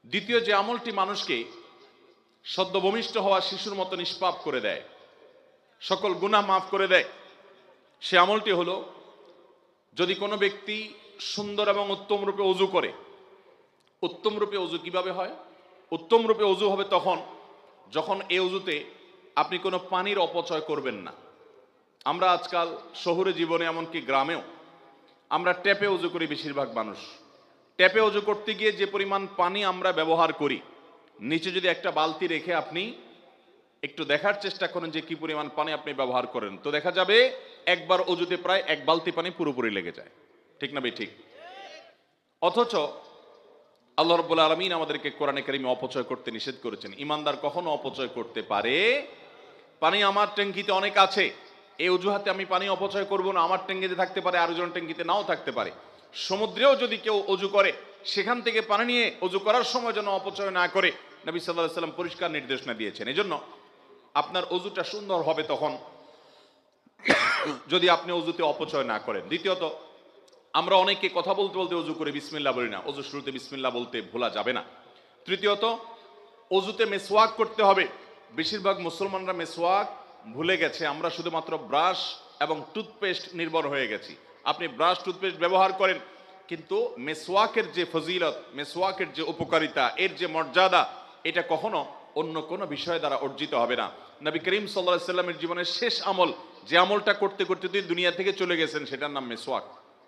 দ্বিতীয় যে আমলটি মানুষকে সদ্য ভূমিষ্ঠ হওয়া শিশুর মতো নিষ্পাপ করে দেয়, সকল গুনাহ মাফ করে দেয়, সে আমলটি হলো যদি কোনো ব্যক্তি সুন্দর এবং উত্তম রূপে ওযু করে। উত্তম রূপে ওযু কিভাবে হয়? উত্তম রূপে ওযু হবে তখন যখন এই ওযুতে আপনি কোনো পানির অপচয় করবেন না। আমরা আজকাল শহুরে জীবনে এমনকি গ্রামেও আমরা ট্যাপে ওযু করি। বেশিরভাগ মানুষ ট্যাপে ওযু করতে গিয়ে যে পরিমাণ পানি আমরা ব্যবহার করি, নিচে যদি একটা বালতি রেখে আপনি একটু দেখার চেষ্টা করেন যে কি পরিমাণ পানি আপনি ব্যবহার করেন, তো দেখা যাবে একবার ওযুতে প্রায় এক বালতি পানি পুরোপুরি লেগে যায়। ঠিক না ঠিক? অথচ আল্লাহ রাব্বুল আলামিন আমাদেরকে কোরআনে কারিমে অপচয় করতে নিষেধ করেছেন। ঈমানদার কখনো অপচয় করতে পারে? পানি আমার ট্যাঙ্কিতে অনেক আছে, এই অজুহাতে আমি পানি অপচয় করব না। আমার ট্যাঙ্কিতে থাকতে পারে, আরেকজন ট্যাঙ্কিতে নাও থাকতে পারে। সমুদ্রেও যদি কেউ অজু করে, সেখান থেকে পানি নিয়ে অজু করার সময় যেন অপচয় না করে, নবী সাল্লাল্লাহু আলাইহি ওয়াসাল্লাম পরিষ্কার নির্দেশনা দিয়েছেন। এজন্য আপনার অজুটা সুন্দর হবে তখন যদি আপনি অজুতে অপচয় না করেন। দ্বিতীয়ত, আমরা অনেকে কথা বলতে বলতে অজু করে বিসমিল্লাহ বলি না। অজু শুরুতে বিসমিল্লাহ বলতে ভোলা যাবে না। তৃতীয়ত, অজুতে মেসওয়াক করতে হবে। বেশিরভাগ মুসলমানরা মেসওয়াক ভুলে গেছে। আমরা শুধুমাত্র ব্রাশ এবং টুথপেস্ট নির্ভর হয়ে গেছি। আপনি ব্রাশ টুথপেস্ট ব্যবহার করেন, কিন্তু মেসওয়াকের যে ফজিলত, মেসওয়াকের যে উপকারিতা, এর যে মর্যাদা, এটা কখনো অন্য কোনো বিষয় দ্বারা অর্জিত হবে না। নবী করিম সাল্লাল্লাহু আলাইহি সাল্লামের জীবনের শেষ আমল, যে আমলটা করতে করতে তিনি দুনিয়া থেকে চলে গেছেন, সেটার নাম মেসওয়াক।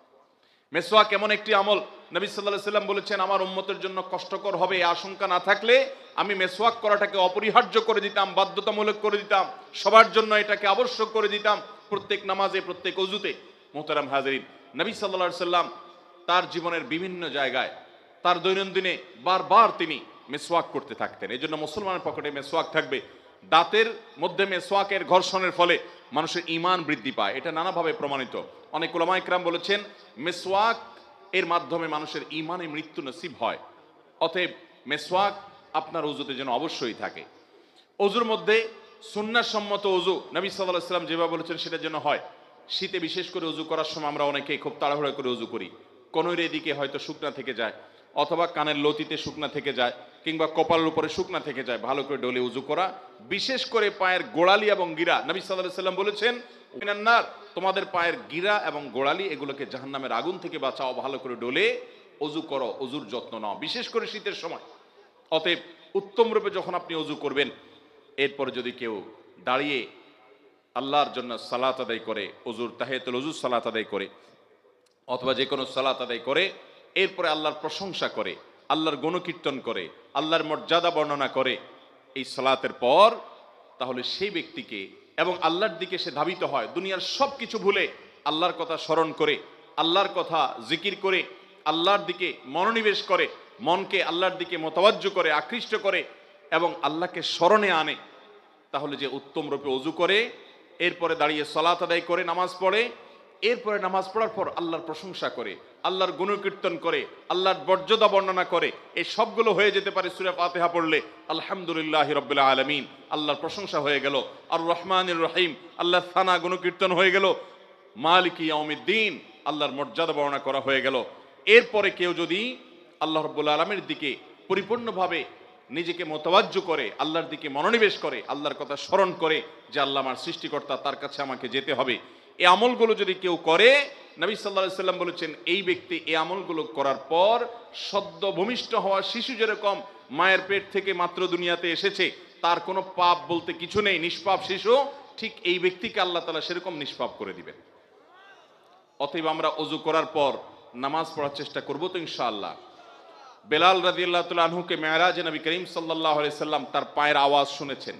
মেসওয়াক এমন একটি আমল, নবী সাল্লাল্লাহু আলাইহি সাল্লাম বলেছেন, আমার উম্মতের জন্য কষ্টকর হবে এই আশঙ্কা না থাকলে আমি মেসওয়াক করাটাকে অপরিহার্য করে দিতাম, বাধ্যতামূলক করে দিতাম, সবার জন্য এটাকে আবশ্যক করে দিতাম, প্রত্যেক নামাজে, প্রত্যেক ওযুতে। মোহতারাম হাজিরিন, নবী সাল্লাল্লাহু আলাইহি সাল্লাম তার জীবনের বিভিন্ন জায়গায় তার দৈনন্দিনে বারবার তিনি মেসওয়াক করতে থাকতেন। এই জন্য মুসলমানের পকেটে মেসওয়াক থাকবে। দাঁতের মধ্যে মেসওয়াকের ঘর্ষণের ফলে মানুষের ঈমান বৃদ্ধি পায়, এটা নানাভাবে প্রমাণিত। অনেক উলামা ইকরাম বলেছেন মেসওয়াক এর মাধ্যমে মানুষের ঈমানে মৃত্যু নসিব হয়। অতএব মেসওয়াক আপনার ওযুতে যেন অবশ্যই থাকে। ওযুর মধ্যে সুন্নাহ সম্মত ওযু নবী সাল্লাল্লাহু আলাইহি সাল্লাম যেভাবে বলেছেন সেটা যেন হয়। শীতে বিশেষ করে ওযু করার সময় আমরা অনেকেই খুব তাড়াহুড়া করে ওযু করি। কনুইয়ের এদিকে হয়তো শুকনা থেকে যায়, অথবা কানের লতিতে শুকনা থেকে যায়, কিংবা কপালের উপরে শুকনা থেকে যায়। ভালো করে ডলে ওযু করা, বিশেষ করে পায়ের গোড়ালি এবং গিরা। নবী সাল্লাল্লাহু আলাইহি সাল্লাম বলেছেন মিনান্নার, তোমাদের পায়ের গিরা এবং গোড়ালি এগুলোকে জাহান্নামের আগুন থেকে বাঁচাও। ভালো করে ডলে ওযু করো, ওযুর যত্ন নাও, বিশেষ করে শীতের সময়। অতএব উত্তম রূপে যখন আপনি ওযু করবেন, এরপরে যদি কেউ দাঁড়িয়ে আল্লাহর জন্য সালাত আদায় করে, ওযুর তাহিয়াতুল ওযু সালাত আদায় করে, অথবা যে কোনো সালাত আদায় করে, এরপরে আল্লাহর প্রশংসা করে, আল্লাহর গুণকীর্তন করে, আল্লাহর মর্যাদা বর্ণনা করে এই সালাতের পর, তাহলে সেই ব্যক্তিকে এবং আল্লাহর দিকে সে ধাবিত হয়। দুনিয়ার সব কিছু ভুলে আল্লাহর কথা স্মরণ করে, আল্লাহর কথা জিকির করে, আল্লাহর দিকে মনোনিবেশ করে, মনকে আল্লাহর দিকে মোতাওয়াজ্জু করে, আকৃষ্ট করে এবং আল্লাহকে স্মরণে আনে। তাহলে যে উত্তম রূপে ওযু করে, এরপরে দাঁড়িয়ে সালাত আদায় করে, নামাজ পড়ে, এরপরে নামাজ পড়ার পর আল্লাহর প্রশংসা করে, আল্লাহর গুণকীর্তন করে, আল্লাহর মর্যাদা বর্ণনা করে, এই সবগুলো হয়ে যেতে পারে সূরা ফাতিহা পড়লে। আলহামদুলিল্লাহি রাব্বিল আলামিন, আল্লাহর প্রশংসা হয়ে গেল। আর রহমানির রহিম, আল্লাহর সানা গুণকীর্তন হয়ে গেল। মালিকি ইয়াউমিদ্দিন, আল্লাহর মর্যাদা বর্ণনা করা হয়ে গেল। এরপরে কেউ যদি আল্লাহ রাব্বুল আলামিনের দিকে পরিপূর্ণভাবে নিজেকে মোতাওয়াজ্জু করে, আল্লাহর দিকে মনোনিবেশ করে, আল্লাহর কথা স্মরণ করে যে আল্লাহ আমার সৃষ্টিকর্তা, তার কাছে আমাকে যেতে হবে, এই আমলগুলো যদি কেউ করে, নবী সাল্লাল্লাহু আলাইহি সাল্লাম বলেছেন এই ব্যক্তি এই আমলগুলো করার পর সদ্য ভূমিষ্ঠ হওয়া শিশু যেরকম মায়ের পেট থেকে মাত্র দুনিয়াতে এসেছে, তার কোনো পাপ বলতে কিছু নেই, নিষ্পাপ শিশু, ঠিক এই ব্যক্তিকে আল্লাহ তাআলা সেরকম নিষ্পাপ করে দিবেন। অতএব আমরা ওযু করার পর নামাজ পড়ার চেষ্টা করব তো ইনশাআল্লাহ। বেলাল রাদিয়াল্লাহু তাআলা আনহুকে মেরাজে নবী করিম সাল্লাল্লাহু আলাইহি সাল্লাম তার পায়ের আওয়াজ শুনেছেন।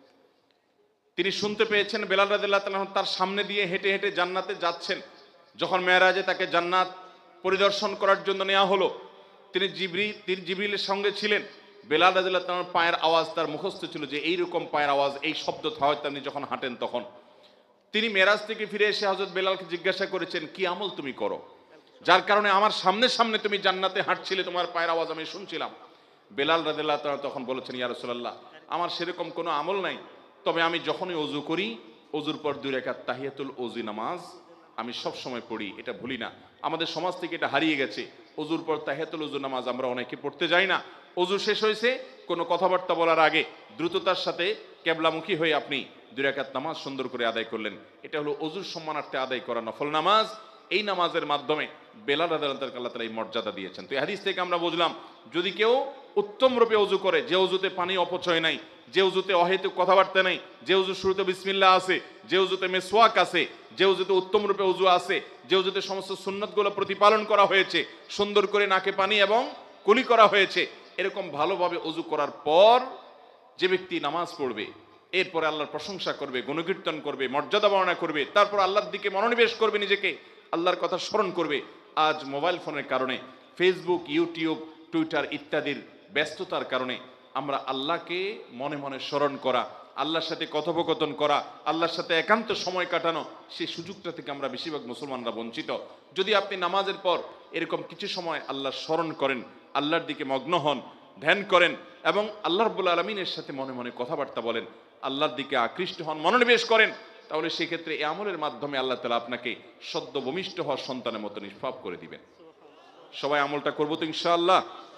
তিনি শুনতে পেয়েছেন বেলাল রাদিয়াল্লাহু তাআলা তার সামনে দিয়ে হেঁটে হেঁটে জান্নাতে যাচ্ছেন। যখন মেরাজে তাকে জান্নাত পরিদর্শন করার জন্য নেওয়া হলো, তিনি জিবরিলের সঙ্গে ছিলেন। বেলাল রাদিয়াল্লাহু তাআলার পায়ের আওয়াজ তার মুখস্থ ছিল যে এইরকম পায়ের আওয়াজ, এই শব্দ হয় তিনি যখন হাঁটেন তখন। তিনি মেরাজ থেকে ফিরে এসে হযরত বেলালকে জিজ্ঞাসা করেছেন, কি আমল তুমি করো যার কারণে আমার সামনে সামনে তুমি জান্নাতে হাঁটছিলে, তোমার পায়ের আওয়াজ আমি শুনছিলাম? বেলাল রাদিয়াল্লাহু তাআলা তখন বলেছেন, ইয়া রাসূলুল্লাহ, আমার সেরকম কোনো আমল নাই, তবে আমি যখনই ওযু করি, ওযুর পর 2 রাকাত তাহিয়াতুল ওযু নামাজ আমি সব সময় পড়ি, এটা ভুলি না। আমাদের সমাজ থেকে এটা হারিয়ে গেছে। ওযুর পর তাহিয়াতুল ওযু নামাজ আমরা অনেকে পড়তে যাই না। অজু শেষ হয়েছে, কোনো কথাবার্তা বলার আগে দ্রুততার সাথে কেবলামুখী হয়ে আপনি 2 রাকাত নামাজ সুন্দর করে আদায় করলেন। এটা হলো অজুর সম্মানার্থে আদায় করা নফল নামাজ। এই নামাজের মাধ্যমে বেলাল রাদিয়াল্লাহু তাআলা আল্লাহ তাআলা এই মর্যাদা দিয়েছেন। তো এই হাদিস থেকে আমরা বুঝলাম, যদি কেউ উত্তম রূপে অজু করে, যে অজুতে পানি অপচয় নাই, যে অজুতে অহেতুক কথাবার্তা নাই, যে অজু শুরুতে বিসমিল্লাহ আছে, যে অজুতে মেসওয়াক আছে, যে অজুতে উত্তম রূপে অজু আছে, যে অজুতে সমস্ত সুন্নতগুলো প্রতিপালন করা হয়েছে, সুন্দর করে নাকে পানি এবং কুলি করা হয়েছে, এরকম ভালোভাবে অজু করার পর যে ব্যক্তি নামাজ পড়বে, এরপরে আল্লাহর প্রশংসা করবে, গুণকীর্তন করবে, মর্যাদা বর্ণনা করবে, তারপর আল্লাহর দিকে মনোনিবেশ করবে, নিজেকে আল্লাহর কথা স্মরণ করবে। আজ মোবাইল ফোনের কারণে, ফেসবুক, ইউটিউব, টুইটার ইত্যাদির ব্যস্ততার কারণে আমরা আল্লাহকে মনে মনে স্মরণ করা, আল্লাহর সাথে কথোপকথন করা, আল্লাহর সাথে একান্ত সময় কাটানো, সেই সুযোগটা থেকে আমরা বেশিরভাগ মুসলমানরা বঞ্চিত। যদি আপনি নামাজের পর এরকম কিছু সময় আল্লাহর স্মরণ করেন, আল্লাহর দিকে মগ্ন হন, ধ্যান করেন এবং আল্লাহ রাব্বুল আলামিনের সাথে মনে মনে কথাবার্তা বলেন, আল্লাহর দিকে আকৃষ্ট হন, মনোনিবেশ করেন, তাহলে সেক্ষেত্রে এই আমলের মাধ্যমে আল্লাহ তাআলা আপনাকে সদ্য ভূমিষ্ঠ হওয়ার সন্তানের মতো নিষ্পাপ করে দিবেন। সবাই আমলটা করবো তো ইনশাআল্লাহ।